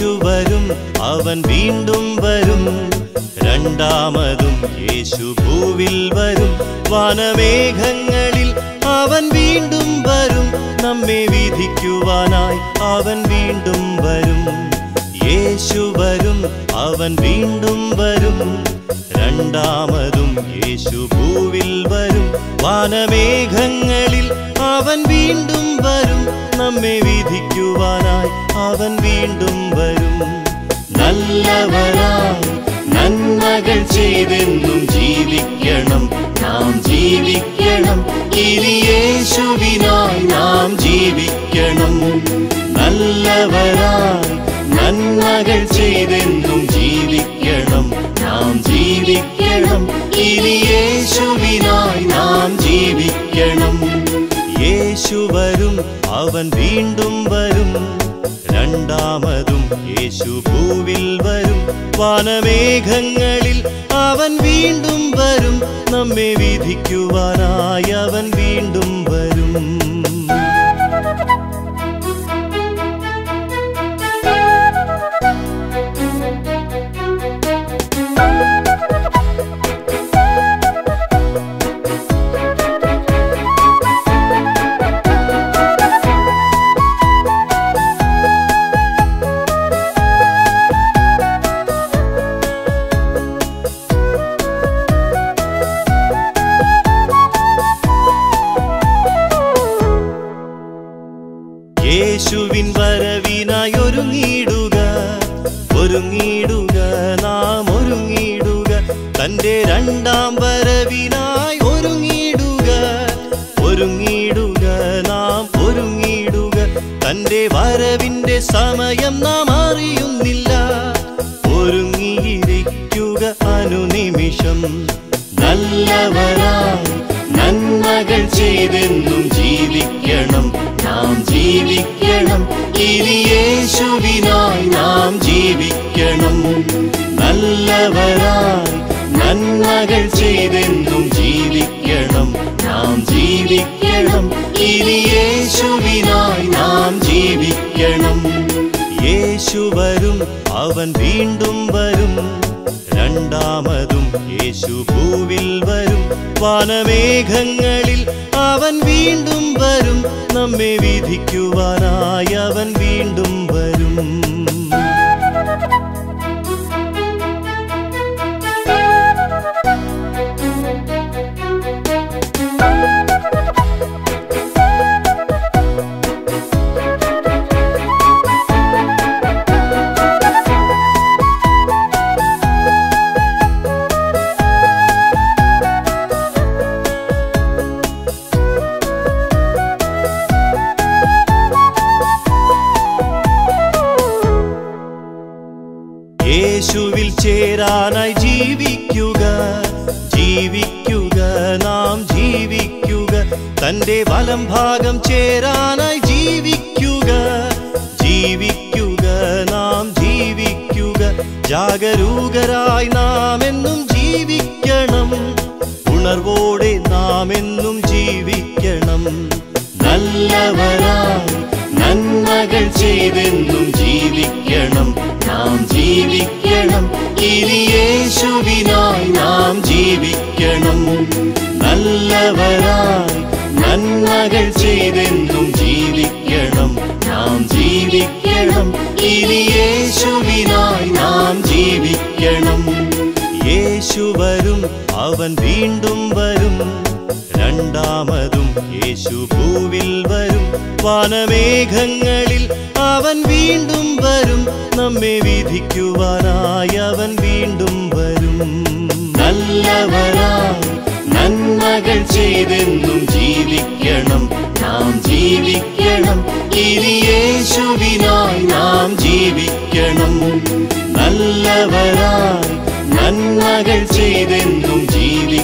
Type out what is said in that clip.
യേശു വരും, അവൻ വീണ്ടും വരും. രണ്ടാമതും യേശു ഭൂവിൽ വരും. വാനമേഘങ്ങളിൽ അവൻ വീണ്ടും വരും. നമ്മെ വിധിക്കുവാനായി അവൻ വീണ്ടും വരും. യേശു വരും, അവൻ വീണ്ടും വരും. രണ്ടാമതും യേശു ഭൂവിൽ വരും. വാനമേഘങ്ങളിൽ അവൻ വീണ്ടും വരും. നമ്മെ വിധിക്കുവാനായി അവൻ വീണ്ടും വരും. നല്ലവരായി നന്മകൾ ചെയ്തെന്നും ജീവിക്കണം, നാം ജീവിക്കണം. ഇനി യേശുവിനായി നാം ജീവിക്കണം. നല്ലവരായി നന്മകൾ ചെയ്തെന്നും ജീവിക്കണം, നാം ജീവിക്കണം. ഇനി യേശുവിനായി നാം ജീവിക്കണം. യേശു വരും, അവൻ വീണ്ടും വരും. രണ്ടാമതും യേശു ഭൂവിൽ വരും. വാനമേഘങ്ങളിൽ അവൻ വീണ്ടും വരും. നമ്മെ വിധിക്കുവാനായി അവൻ വീണ്ടും വരും. യേശുവിൻ വരവിനായി ഒരുങ്ങിടുക, ഒരുങ്ങിടുക, നാം ഒരുങ്ങിടുക. തന്റെ രണ്ടാം വരവിനായി ഒരുങ്ങിടുക, ഒരുങ്ങിടുക, നാം ഒരുങ്ങിടുക. തന്റെ വരവിന്റെ സമയം നാം അറിയുന്നില്ല. ഒരുങ്ങിയിരിക്കുക അനുനിമിഷം. നല്ലവരായി നന്മകൾ ചെയ്തെന്നും ജീവിക്കണം, നാം ജീവിക്കണം. ഇനി യേശുവിനായി നാം ജീവിക്കണം. നല്ലവരായി നന്മകൾ ചെയ്തെന്നും ജീവിക്കണം, നാം ജീവിക്കണം. ഇനി യേശുവിനായി നാം ജീവിക്കണം. യേശു വരും, അവൻ വീണ്ടും വരും. രണ്ടാമതും യേശു ഭൂവിൽ വരും. വാനമേഘങ്ങളിൽ അവൻ വീണ്ടും വരും. നമ്മെ വിധിക്കുവാനായി അവൻ വീണ്ടും വരും. യേശുവിൽ ചേരാനായി ജീവിക്കുക, ജീവിക്കുക, നാം ജീവിക്കുക. തന്റെ വലം ഭാഗം ചേരാനായി ജീവിക്കുക, ജീവിക്കുക, നാം ജീവിക്കുക. ജാഗരൂകരായി നാം എന്നും ജീവിക്കണം. ഉണർവോടെ നാം എന്നും ജീവിക്കണം. നല്ലവരായി നന്മകൾ ചെയ്തെന്നും ജീവിക്കണം, നാം ജീവിക്കണം. ഇനി യേശുവിനായി നാം ജീവിക്കണം. നല്ലവരായി നന്മകൾ ചെയ്തെന്നും ജീവിക്കണം, നാം ജീവിക്കണം. ഇനി യേശുവിനായി നാം ജീവിക്കണം. യേശു വരും, അവൻ വീണ്ടും വരും. രണ്ടാമതും യേശു ഭൂവിൽ വരും. വാനമേഘങ്ങളിൽ അവൻ വീണ്ടും വരും. നമ്മെ വിധിക്കുവാനായി അവൻ വീണ്ടും വരും. നല്ലവരായി നന്മകൾ ചെയ്തെന്നും ജീവിക്കണം, നാം ജീവിക്കണം. ഇനി യേശുവിനായി നാം ജീവിക്കണം. നല്ലവരായി നന്മകൾ ചെയ്തെന്നും ജീവിക്കണം.